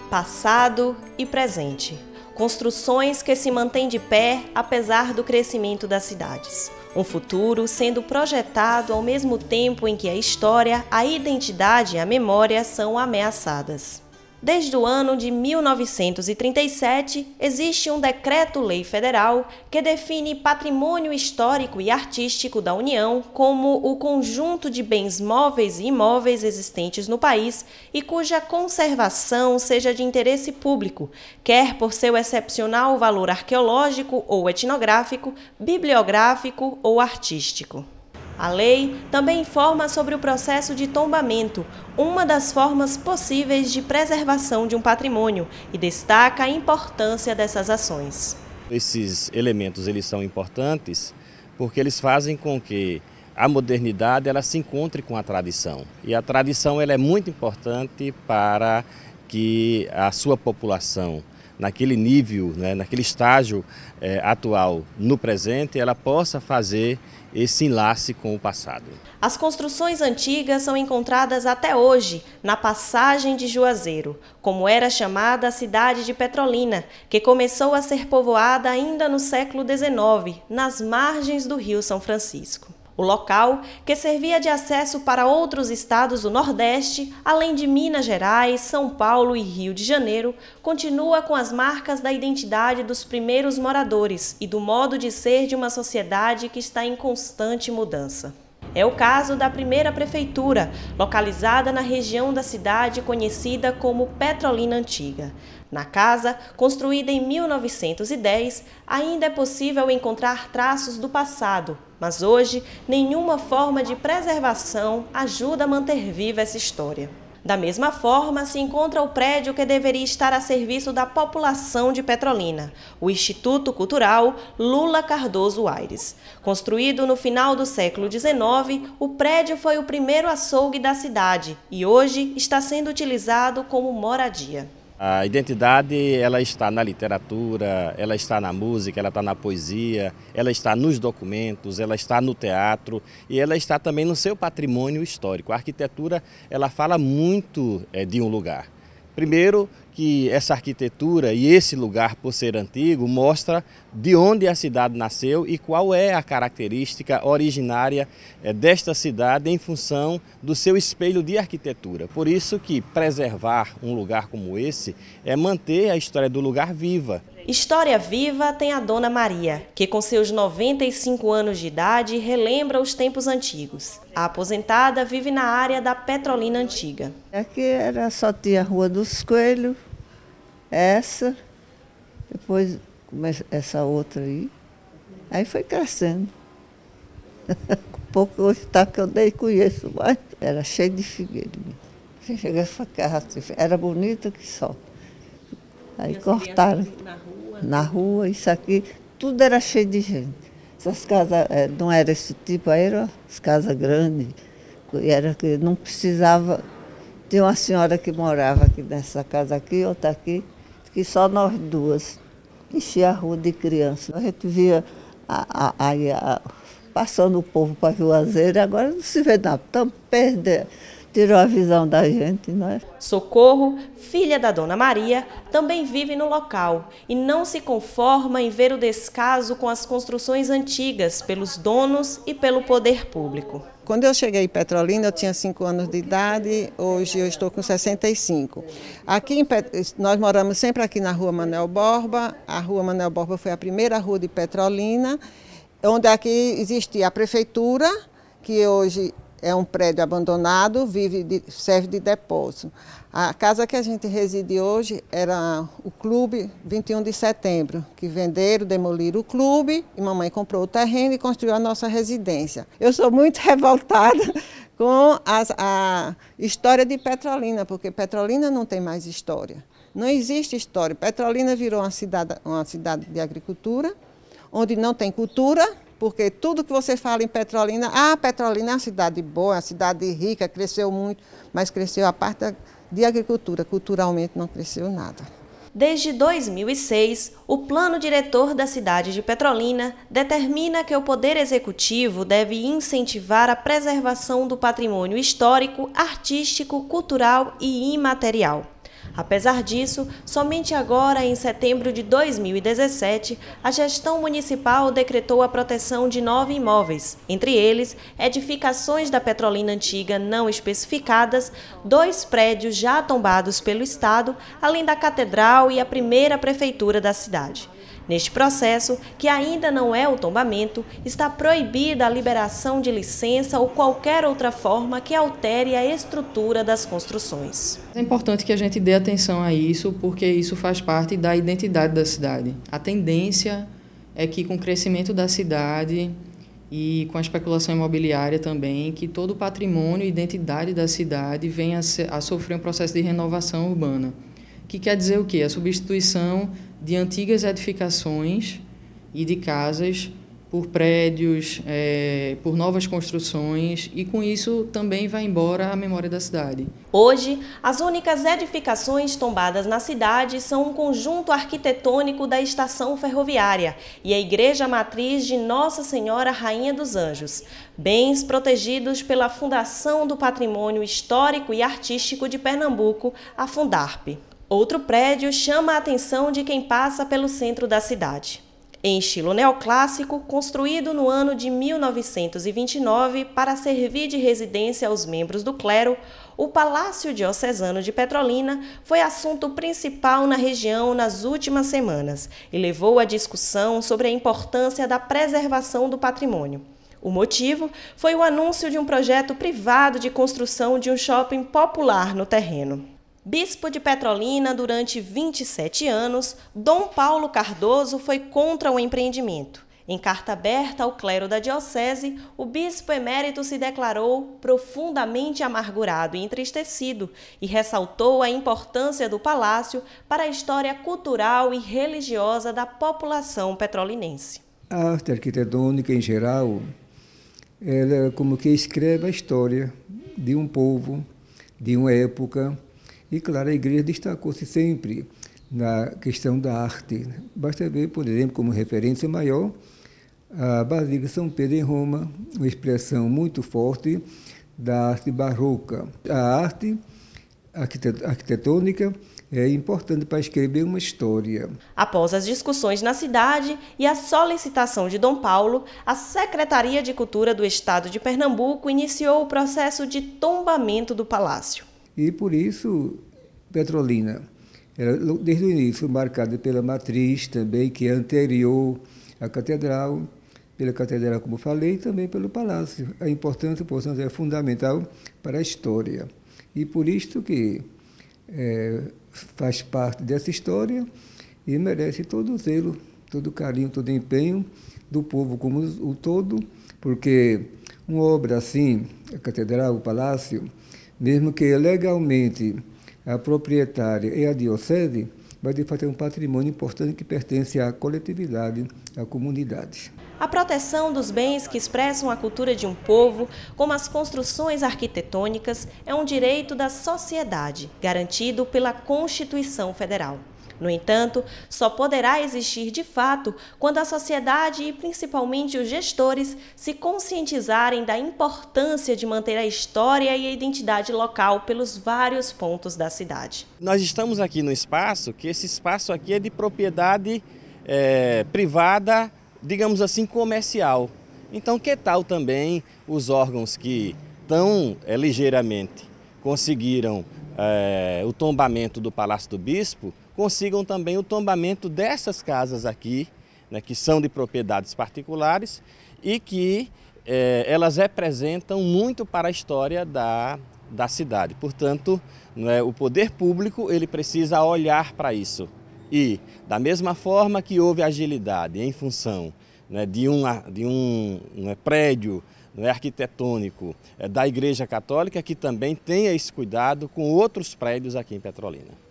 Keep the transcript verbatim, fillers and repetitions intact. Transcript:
Passado e presente. Construções que se mantêm de pé apesar do crescimento das cidades. Um futuro sendo projetado ao mesmo tempo em que a história, a identidade e a memória são ameaçadas. Desde o ano de mil novecentos e trinta e sete, existe um decreto-lei federal que define patrimônio histórico e artístico da União como o conjunto de bens móveis e imóveis existentes no país e cuja conservação seja de interesse público, quer por seu excepcional valor arqueológico ou etnográfico, bibliográfico ou artístico. A lei também informa sobre o processo de tombamento, uma das formas possíveis de preservação de um patrimônio, e destaca a importância dessas ações. Esses elementos eles são importantes porque eles fazem com que a modernidade ela se encontre com a tradição. E a tradição ela é muito importante para que a sua população, naquele nível, né, naquele estágio é, atual, no presente, ela possa fazer esse enlace com o passado. As construções antigas são encontradas até hoje na passagem de Juazeiro, como era chamada a cidade de Petrolina, que começou a ser povoada ainda no século dezenove, nas margens do Rio São Francisco. O local, que servia de acesso para outros estados do Nordeste, além de Minas Gerais, São Paulo e Rio de Janeiro, continua com as marcas da identidade dos primeiros moradores e do modo de ser de uma sociedade que está em constante mudança. É o caso da primeira prefeitura, localizada na região da cidade conhecida como Petrolina Antiga. Na casa, construída em mil novecentos e dez, ainda é possível encontrar traços do passado, mas hoje nenhuma forma de preservação ajuda a manter viva essa história. Da mesma forma, se encontra o prédio que deveria estar a serviço da população de Petrolina, o Instituto Cultural Lula Cardoso Aires. Construído no final do século dezenove, o prédio foi o primeiro açougue da cidade e hoje está sendo utilizado como moradia. A identidade ela está na literatura, ela está na música, ela está na poesia, ela está nos documentos, ela está no teatro e ela está também no seu patrimônio histórico. A arquitetura ela fala muito é, de um lugar. Primeiro que essa arquitetura e esse lugar, por ser antigo, mostra de onde a cidade nasceu e qual é a característica originária desta cidade em função do seu espelho de arquitetura. Por isso que preservar um lugar como esse é manter a história do lugar viva. História viva tem a Dona Maria, que com seus noventa e cinco anos de idade relembra os tempos antigos. A aposentada vive na área da Petrolina Antiga. Aqui era só tinha a Rua dos Coelhos, essa, depois essa outra aí, aí foi crescendo. Um pouco hoje está que eu nem conheço mais. Era cheio de figueirinha. Você chegou essa casa, era bonita que só. Aí cortaram na rua, na rua, isso aqui, tudo era cheio de gente. Essas casas não eram esse tipo, aí eram as casas grandes, era que não precisava. Tinha uma senhora que morava aqui nessa casa aqui, outra aqui, que só nós duas. Enchia a rua de criança. A gente via a, a, a, a, passando o povo para Juazeiro, agora não se vê nada, estamos perdendo. Tirou a visão da gente, não é? Socorro, filha da Dona Maria, também vive no local e não se conforma em ver o descaso com as construções antigas pelos donos e pelo poder público. Quando eu cheguei em Petrolina, eu tinha cinco anos de idade, hoje eu estou com sessenta e cinco. Aqui em Pet... Nós moramos sempre aqui na Rua Manuel Borba. A Rua Manuel Borba foi a primeira rua de Petrolina, onde aqui existia a prefeitura, que hoje é um prédio abandonado, vive de, serve de depósito. A casa que a gente reside hoje era o Clube vinte e um de Setembro, que venderam, demoliram o clube, e mamãe comprou o terreno e construiu a nossa residência. Eu sou muito revoltada com as, a história de Petrolina, porque Petrolina não tem mais história. Não existe história. Petrolina virou uma cidade, uma cidade de agricultura, onde não tem cultura, porque tudo que você fala em Petrolina, ah, Petrolina é uma cidade boa, é uma cidade rica, cresceu muito, mas cresceu a parte de agricultura, culturalmente não cresceu nada. Desde dois mil e seis, o plano diretor da cidade de Petrolina determina que o Poder Executivo deve incentivar a preservação do patrimônio histórico, artístico, cultural e imaterial. Apesar disso, somente agora, em setembro de dois mil e dezessete, a gestão municipal decretou a proteção de nove imóveis, entre eles edificações da Petrolina antiga não especificadas, dois prédios já tombados pelo Estado, além da Catedral e a primeira prefeitura da cidade. Neste processo, que ainda não é o tombamento, está proibida a liberação de licença ou qualquer outra forma que altere a estrutura das construções. É importante que a gente dê atenção a isso, porque isso faz parte da identidade da cidade. A tendência é que, com o crescimento da cidade e com a especulação imobiliária também, que todo o patrimônio e identidade da cidade venha a sofrer um processo de renovação urbana. Que quer dizer o quê? A substituição de antigas edificações e de casas por prédios, é, por novas construções, e com isso também vai embora a memória da cidade. Hoje, as únicas edificações tombadas na cidade são um conjunto arquitetônico da estação ferroviária e a Igreja Matriz de Nossa Senhora Rainha dos Anjos, bens protegidos pela Fundação do Patrimônio Histórico e Artístico de Pernambuco, a Fundarp. Outro prédio chama a atenção de quem passa pelo centro da cidade. Em estilo neoclássico, construído no ano de mil novecentos e vinte e nove para servir de residência aos membros do clero, o Palácio Diocesano de Petrolina foi assunto principal na região nas últimas semanas e levou à discussão sobre a importância da preservação do patrimônio. O motivo foi o anúncio de um projeto privado de construção de um shopping popular no terreno. Bispo de Petrolina durante vinte e sete anos, Dom Paulo Cardoso foi contra o empreendimento. Em carta aberta ao clero da diocese, o bispo emérito se declarou profundamente amargurado e entristecido e ressaltou a importância do palácio para a história cultural e religiosa da população petrolinense. A arte arquitetônica, em geral, ela como que escreve a história de um povo, de uma época. E, claro, a igreja destacou-se sempre na questão da arte. Basta ver, por exemplo, como referência maior, a Basílica de São Pedro em Roma, uma expressão muito forte da arte barroca. A arte arquitetônica é importante para escrever uma história. Após as discussões na cidade e a solicitação de Dom Paulo, a Secretaria de Cultura do Estado de Pernambuco iniciou o processo de tombamento do palácio. E, por isso, Petrolina, era, desde o início, marcada pela matriz também, que é anterior à catedral, pela catedral, como falei, e também pelo palácio. A importância, portanto, é fundamental para a história. E por isto que é, faz parte dessa história e merece todo o zelo, todo o carinho, todo o empenho do povo como o todo, porque uma obra assim, a catedral, o palácio, mesmo que legalmente a proprietária é a diocese, vai de fato ter um patrimônio importante que pertence à coletividade, à comunidade. A proteção dos bens que expressam a cultura de um povo, como as construções arquitetônicas, é um direito da sociedade, garantido pela Constituição Federal. No entanto, só poderá existir de fato quando a sociedade e principalmente os gestores se conscientizarem da importância de manter a história e a identidade local pelos vários pontos da cidade. Nós estamos aqui no espaço, que esse espaço aqui é de propriedade é, privada, digamos assim, comercial. Então, que tal também os órgãos que tão é, ligeiramente conseguiram é, o tombamento do Palácio do Bispo, consigam também o tombamento dessas casas aqui, né, que são de propriedades particulares e que eh, elas representam muito para a história da, da cidade. Portanto, né, o poder público ele precisa olhar para isso. E, da mesma forma que houve agilidade em função né, de, um, de um, um prédio né, arquitetônico é, da Igreja Católica, que também tenha esse cuidado com outros prédios aqui em Petrolina.